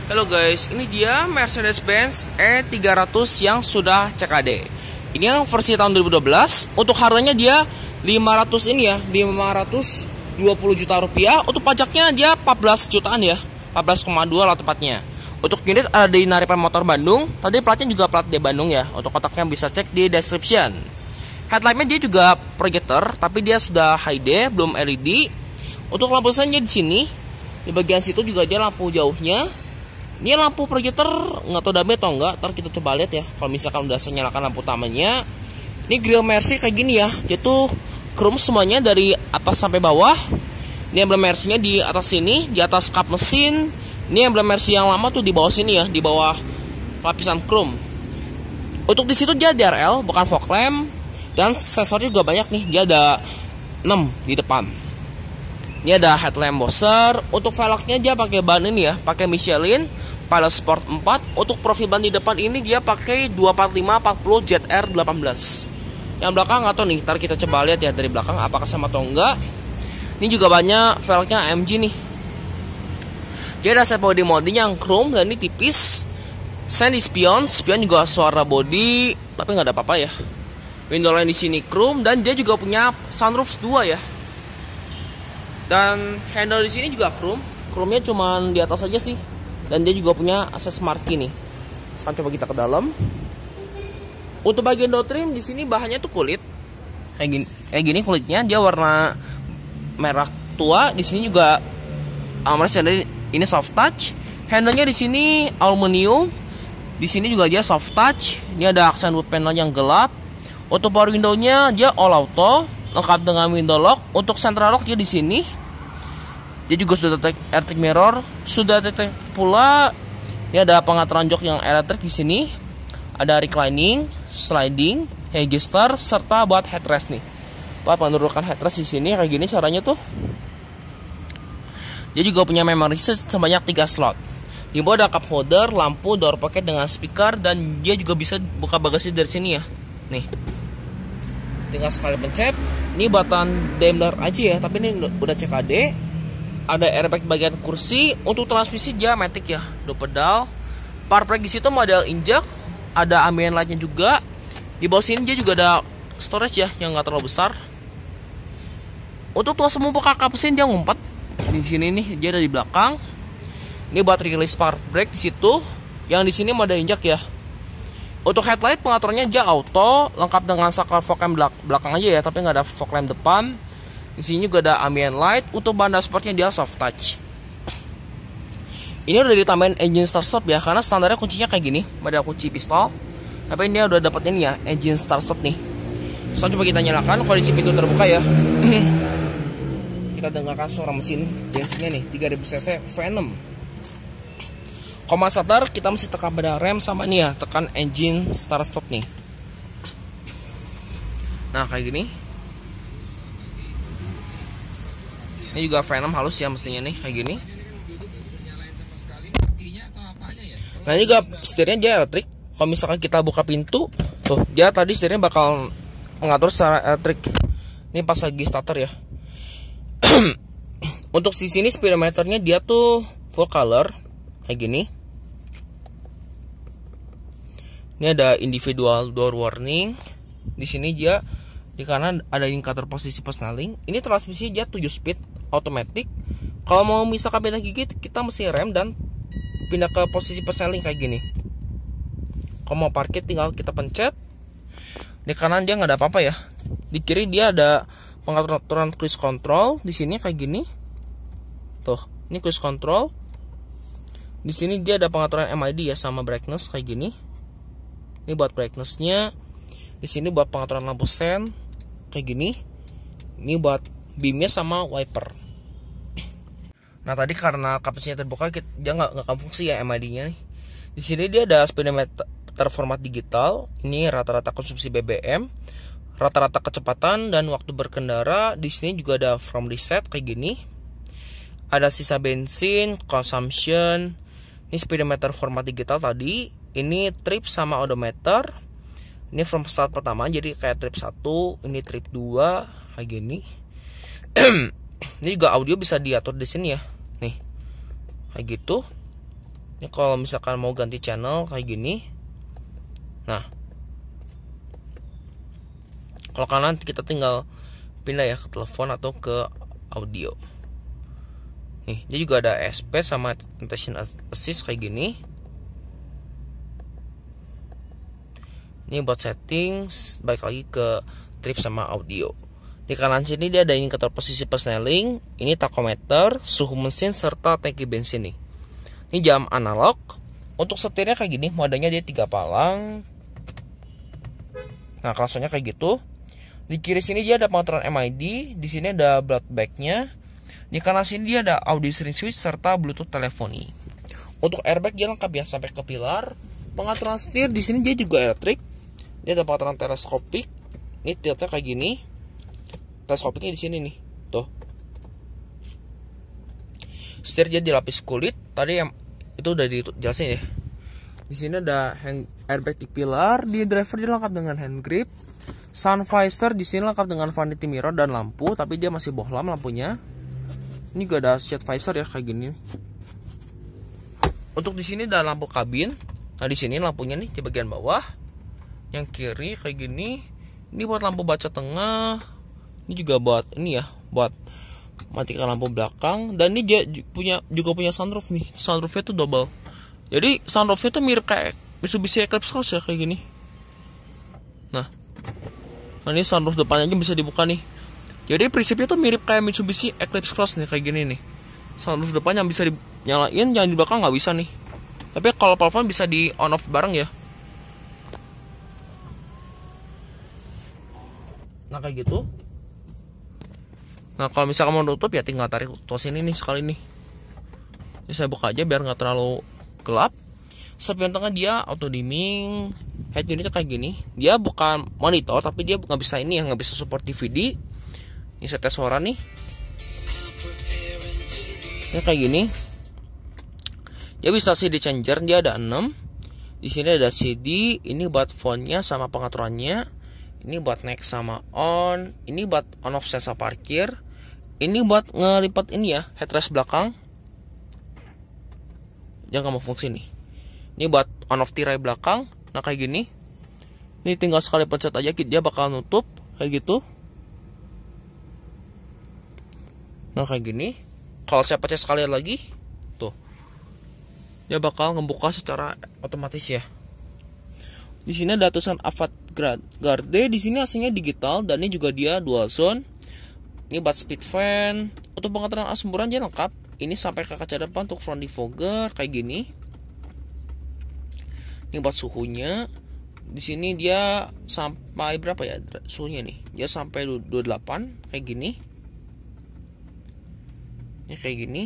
Halo guys, ini dia Mercedes-Benz E300 yang sudah CKD. Ini yang versi tahun 2012. Untuk harganya dia 500 ini ya, 520 juta rupiah. Untuk pajaknya dia 14 jutaan ya, 14,2 lah tepatnya. Untuk unit ada di Naripan Motor Bandung. Tadi platnya juga plat di Bandung ya. Untuk kotaknya bisa cek di description. Headlightnya dia juga projector, tapi dia sudah HD, belum LED. Untuk lampu sennya di sini, di bagian situ juga dia lampu jauhnya. Ini lampu projector nggak tahu damai atau enggak, ntar kita coba lihat ya. Kalau misalkan udah saya nyalakan lampu utamanya, ini grill Mercy kayak gini ya. Dia tuh chrome semuanya dari atas sampai bawah. Ini emblem Mercy-nya di atas sini, di atas kap mesin. Ini emblem Mercy yang lama tuh di bawah sini ya, di bawah lapisan chrome. Untuk di situ dia DRL, bukan fog lamp, dan sensornya juga banyak nih. Dia ada 6 di depan. Ini ada headlamp Bowser. Untuk velgnya dia pakai ban ini ya, pakai Michelin Pilot Sport 4. Untuk profil ban di depan ini dia pakai 245/40 ZR 18. Yang belakang atau nih, ntar kita coba lihat ya dari belakang apakah sama atau enggak. Ini juga banyak velgnya AMG nih. Dia ada set body molding yang chrome dan ini tipis. Sen di spion juga suara body, tapi nggak ada apa-apa ya. Window line di sini chrome dan dia juga punya sunroof 2 ya. Dan handle di sini juga chrome. Chrome-nya cuman di atas aja sih. Dan dia juga punya akses marquee nih. Sekarang coba kita ke dalam. Untuk bagian door trim di sini bahannya tuh kulit. Kayak gini kulitnya, dia warna merah tua. Di sini juga ini soft touch. Handle-nya di sini aluminium. Di sini juga dia soft touch. Ini ada aksen wood panel yang gelap. Untuk power window-nya dia all auto, lengkap dengan window lock. Untuk central lock dia di sini. Dia juga sudah detect electric mirror, sudah detect pula. Ini ada pengaturan jok yang elektrik di sini. Ada reclining, sliding, register, serta buat headrest nih. Buat menurunkan headrest di sini kayak gini caranya tuh. Dia juga punya memory sebanyak 3 slot. Di bawah ada cup holder, lampu, door pocket dengan speaker, dan dia juga bisa buka bagasi dari sini ya. Nih. Tinggal sekali pencet. Ini buatan Daimler aja ya, tapi ini udah CKD. Ada airbag bagian kursi. Untuk transmisi dia matic ya, 2 pedal. Power brake di situ model injek. Ada ambient lightnya juga. Di bawah sini dia juga ada storage ya, yang nggak terlalu besar. Untuk tuas semua kakak mesin dia ngumpet. Di sini nih dia ada di belakang. Ini buat release power brake di situ. Yang di sini model injek ya. Untuk headlight pengaturannya dia auto, lengkap dengan saklar fog lamp belakang aja ya, tapi nggak ada fog lamp depan. Di sini juga ada ambient light. Untuk bahan dashboardnya dia soft touch. Ini udah ditambahin engine start stop ya, karena standarnya kuncinya kayak gini, ada kunci pistol. Tapi ini udah dapat ini ya, engine start stop nih. Coba kita nyalakan, kondisi pintu terbuka ya. Kita dengarkan suara mesin bensinnya nih, 3000 cc V6. Command starter kita mesti tekan pada rem sama nih ya, tekan engine start stop nih. Nah kayak gini. Ini juga V6 halus ya mesinnya nih, kayak gini. Nah ini juga setirnya dia elektrik. Kalau misalkan kita buka pintu, tuh dia tadi setirnya bakal mengatur secara elektrik. Ini pas lagi starter ya. Untuk di sini speedometernya dia tuh full color, kayak gini. Ini ada individual door warning. Di sini dia di kanan ada indikator posisi persneling. Ini transmisi dia 7 speed automatic. Kalau mau misalkan pindah gigi, kita mesti rem dan pindah ke posisi persneling kayak gini. Kalau mau parkir tinggal kita pencet. Di kanan dia nggak ada apa-apa ya. Di kiri dia ada pengaturan cruise control. Di sini kayak gini. Tuh, ini cruise control. Di sini dia ada pengaturan MID ya sama brightness kayak gini. Ini buat brightnessnya. Di sini buat pengaturan lampu sen kayak gini. Ini buat beamnya sama wiper. Nah tadi karena kapasitasnya terbuka, dia nggak fungsi ya MID-nya nih. Di sini dia ada speedometer format digital. Ini rata-rata konsumsi BBM, rata-rata kecepatan dan waktu berkendara. Di sini juga ada from reset kayak gini. Ada sisa bensin, consumption. Ini speedometer format digital tadi. Ini trip sama odometer. Ini from start pertama, jadi kayak trip 1, ini trip 2 kayak gini. Ini juga audio bisa diatur di sini ya. Nih. Kayak gitu. Ini kalau misalkan mau ganti channel kayak gini. Nah, kalau kanan kita tinggal pindah ya ke telepon atau ke audio. Nih, dia juga ada SP sama attention assist kayak gini. Ini buat settings, balik lagi ke trip sama audio. Di kanan sini dia ada indikator posisi persneling, ini tachometer, suhu mesin serta tangki bensin nih. Ini jam analog. Untuk setirnya kayak gini, modenya dia 3 palang. Nah, klasonya kayak gitu. Di kiri sini dia ada pengaturan MID, di sini ada blood bag-nya. Di kanan sini dia ada audio steering switch serta Bluetooth teleponi. Untuk airbag dia lengkap ya sampai ke pilar. Pengaturan setir di sini dia juga elektrik. Dia ada pengaturan teleskopik. Ini tiltnya kayak gini. Teleskopiknya di sini nih. Tuh. Setir dia dilapis kulit. Tadi yang itu udah dijelasin ya. Di sini ada airbag di pilar. Di driver dia lengkap dengan hand grip. Sun visor di sini lengkap dengan vanity mirror dan lampu, tapi dia masih bohlam lampunya. Ini juga ada shade visor ya kayak gini. Untuk di sini ada lampu kabin. Nah, di sini lampunya nih di bagian bawah. Yang kiri kayak gini. Ini buat lampu baca tengah. Ini juga buat ini ya, buat matikan lampu belakang. Dan ini dia juga punya sunroof nih. Sunroofnya tuh double. Jadi sunroofnya tuh mirip kayak Mitsubishi Eclipse Cross ya kayak gini. Nah, ini sunroof depannya aja bisa dibuka nih. Jadi prinsipnya tuh mirip kayak Mitsubishi Eclipse Cross nih kayak gini nih. Sunroof depannya bisa dinyalain, yang di belakang nggak bisa nih. Tapi kalau plafon bisa di on off bareng ya. Nah kayak gitu. Nah kalau misalkan mau nutup ya tinggal tarik tos ini nih sekali nih. Ini saya buka aja biar nggak terlalu gelap. Spion tengah dia auto dimming. Head unitnya kayak gini. Dia bukan monitor tapi dia nggak bisa ini ya, nggak bisa support DVD. Ini saya tes suara nih. Ini kayak gini. Dia bisa CD changer, dia ada 6. Di sini ada CD, ini buat font-nya sama pengaturannya. Ini buat next sama on. Ini buat on off sensor parkir. Ini buat ngelipat ini ya, headrest belakang. Jangan mau fungsi nih. Ini buat on off tirai belakang. Nah kayak gini. Ini tinggal sekali pencet aja dia bakal nutup kayak gitu. Nah kayak gini. Kalau saya pencet sekali lagi, tuh, dia bakal ngebuka secara otomatis ya. Di sini ada tulisan Avantgarde. Di sini aslinya digital dan ini juga dia dual zone. Ini buat speed fan. Untuk pengaturan asemburan dia lengkap. Ini sampai ke kaca depan untuk front defogger kayak gini. Ini buat suhunya. Di sini dia sampai berapa ya suhunya nih? Dia sampai 28 kayak gini. Ini kayak gini.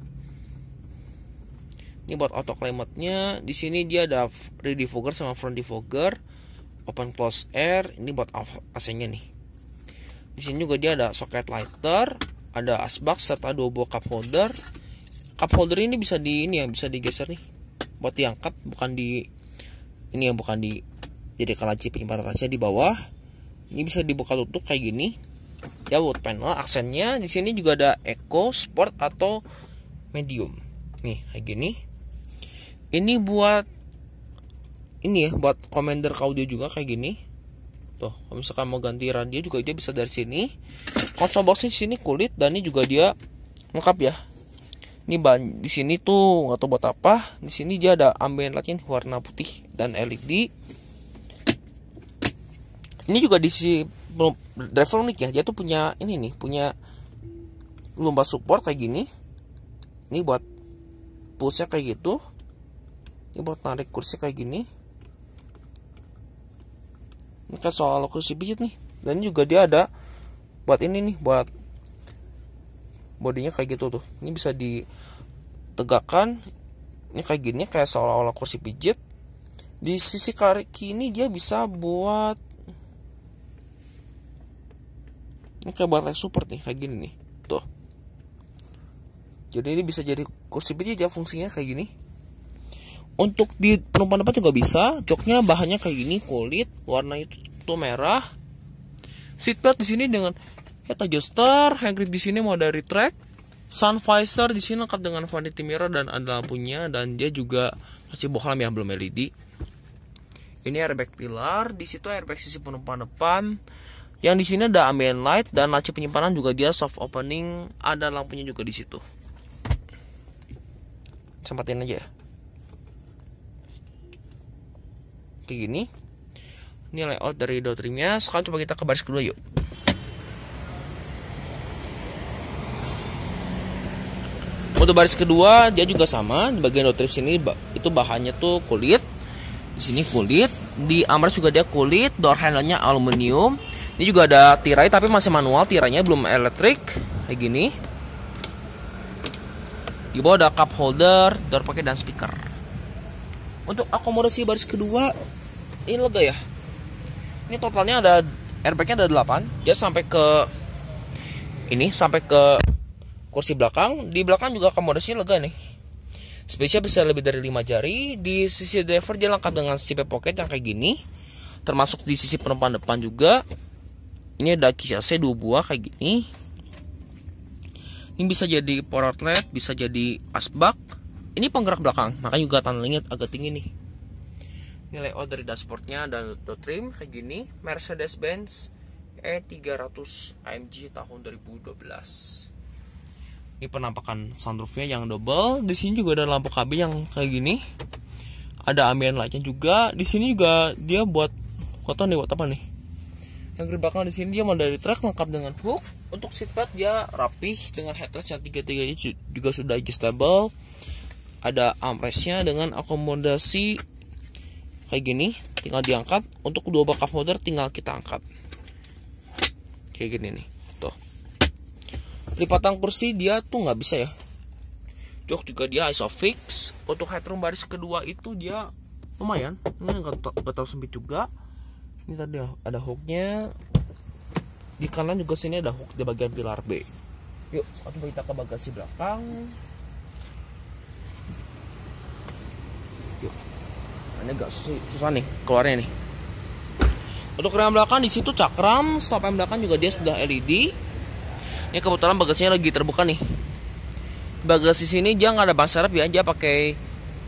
Ini buat auto climate-nya. Di sini dia ada rear defogger sama front defogger, open close air. Ini buat AC-nya nih. Di sini juga dia ada socket lighter, ada asbak serta 2 buah cup holder. Cup holder ini bisa bisa digeser nih. Buat diangkat, bukan di ini yang bukan di jadi laci penyimpanan rahasia di bawah. Ini bisa dibuka tutup kayak gini. Ya wood panel aksennya di sini juga ada eco, sport atau medium. Nih kayak gini. Ini buat ini ya, buat commander audio juga kayak gini. Tuh, kalau misalkan mau ganti radio juga dia bisa dari sini. Konsol boxnya di sini kulit dan ini juga dia lengkap ya. Ini di sini tuh nggak tahu buat apa. Di sini dia ada ambient lightnya warna putih dan LED. Ini juga di sisi driver unik ya. Dia tuh punya ini nih, punya lumbar support kayak gini. Ini buat pushnya kayak gitu. Ini buat narik kursi kayak gini. Ini kan soal kursi pijit nih. Dan juga dia ada buat ini nih, buat bodinya kayak gitu tuh. Ini bisa ditegakkan. Ini kayak gini, kayak seolah-olah kursi pijit. Di sisi kiri ini dia bisa buat ini kayak buat leg support nih, kayak gini nih. Tuh. Jadi ini bisa jadi kursi pijit ya fungsinya kayak gini. Untuk di penumpang depan juga bisa. Joknya bahannya kayak gini, kulit, warna itu tuh merah. Seatbelt di sini dengan head adjuster, hand grip di sini mau dari track. Sun visor di sini lengkap dengan vanity mirror dan ada lampunya, dan dia juga masih bohlam ya, belum LED. Ini airbag pilar, di situ airbag sisi penumpang depan. Yang di sini ada ambient light dan laci penyimpanan juga dia soft opening, ada lampunya juga di situ. Sempatin aja ya. Kayak gini. Ini layout dari door trimnya. Sekarang coba kita ke baris kedua yuk. Untuk baris kedua dia juga sama. Di bagian door trim sini itu bahannya tuh kulit. Di sini kulit. Di armrest juga dia kulit. Door handle-nya aluminium. Ini juga ada tirai tapi masih manual, tirainya belum elektrik. Kayak gini. Di bawah ada cup holder, door pocket dan speaker. Untuk akomodasi baris kedua ini lega ya. Ini totalnya ada airbagnya ada 8. Dia sampai ke ini, sampai ke kursi belakang. Di belakang juga akomodasinya lega nih. Spesial bisa lebih dari 5 jari. Di sisi driver dia lengkap dengan zip pocket yang kayak gini. Termasuk di sisi penumpang depan juga. Ini ada kisah 2 buah kayak gini. Ini bisa jadi power outlet, bisa jadi asbak. Ini penggerak belakang, makanya juga tunneling agak tinggi nih. Ini layout dari dashboardnya dan door trim kayak gini. Mercedes-Benz E300 AMG tahun 2012. Ini penampakan sunroofnya yang double. Di sini juga ada lampu KB yang kayak gini. Ada ambient lightnya juga. Di sini juga dia buat foto nih, buat apa nih? Yang di belakang di sini dia model dari truk lengkap dengan hook. Untuk seatbelt dia rapih dengan headrest yang 3-3 juga sudah adjustable. Ada armrestnya dengan akomodasi kayak gini, tinggal diangkat. Untuk kedua bak cup holder tinggal kita angkat. Kayak gini nih. Tuh. Lipatan kursi dia tuh nggak bisa ya. Jok juga dia isofix. Untuk headroom baris kedua itu dia lumayan. Ini nggak terlalu sempit juga. Ini tadi ada hooknya. Di kanan juga sini ada hook di bagian pilar B. Yuk, sekarang coba kita ke bagasi belakang. Yuk. Ini agak susah nih keluarnya nih. Untuk rem belakang di situ cakram, stop rem belakang juga dia sudah LED. Ini kebetulan bagasinya lagi terbuka nih. Bagasi sini dia nggak ada ban serep ya, dia pakai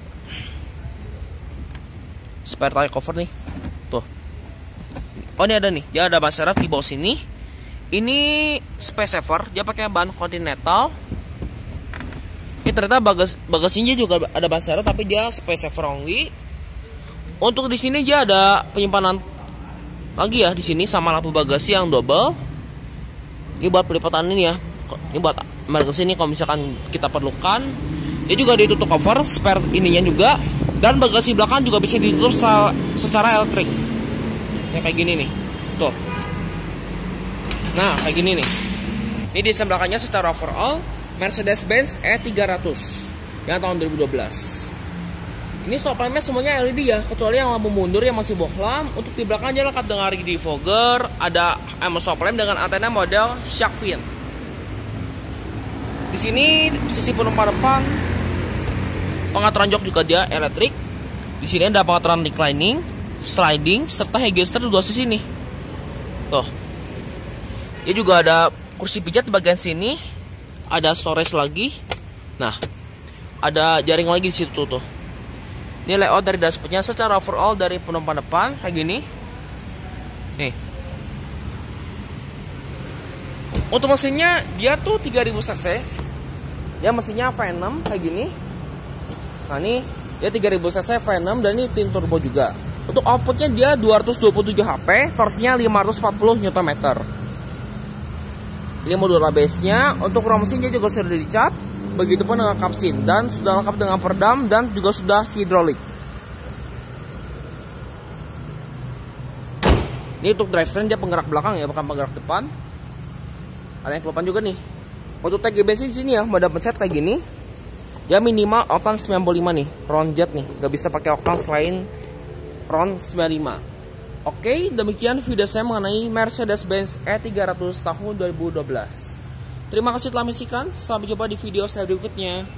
spare tire cover nih. Tuh. Oh ini ada nih, dia ada ban serep di bawah sini. Ini space saver, dia pakai ban Continental. Ini ternyata bagasinya juga ada ban serep tapi dia space saver only. Untuk di sini dia ada penyimpanan lagi ya di sini sama lampu bagasi yang double. Ini buat pelipatan ini ya. Ini buat bagasi ini kalau misalkan kita perlukan. Dia juga ditutup cover spare ininya juga, dan bagasi belakang juga bisa ditutup secara elektrik. Ya kayak gini nih. Tuh. Nah, kayak gini nih. Ini desain belakangnya secara overall Mercedes-Benz E300 yang tahun 2012. Ini stop lampnya semuanya LED ya, kecuali yang lampu mundur yang masih bohlam. Untuk di belakangnya lengkap dengan RGB fogger, ada stop lamp dengan antena model shark fin. Di sini sisi penumpang depan pengaturan jok juga dia elektrik. Di sini ada pengaturan reclining, sliding, serta headrest di dua sisi nih. Tuh. Dia juga ada kursi pijat di bagian sini. Ada storage lagi. Nah, ada jaring lagi di situ tuh. Ini layout dari dashboardnya secara overall dari penumpang depan kayak gini. Nih. Untuk mesinnya dia tuh 3000 cc. Dia mesinnya V6 kayak gini. Nah, ini dia 3000 cc V6 dan ini twin turbo juga. Untuk outputnya dia 227 HP, torsinya 540 Nm. Ini modul ABS-nya. Untuk rom mesin dia juga sudah dicap. Begitupun dengan kapsin dan sudah lengkap dengan peredam dan juga sudah hidrolik. Ini untuk drivetrain dia penggerak belakang ya, bukan penggerak depan. Ada yang kelupaan juga nih. Untuk tag GBC di sini ya, mode pencet kayak gini. Dia minimal oktan 95 nih, round jet nih, gak bisa pakai oktan selain round 95. Oke, demikian video saya mengenai Mercedes-Benz E300 tahun 2012. Terima kasih telah menyaksikan. Sampai jumpa di video saya berikutnya.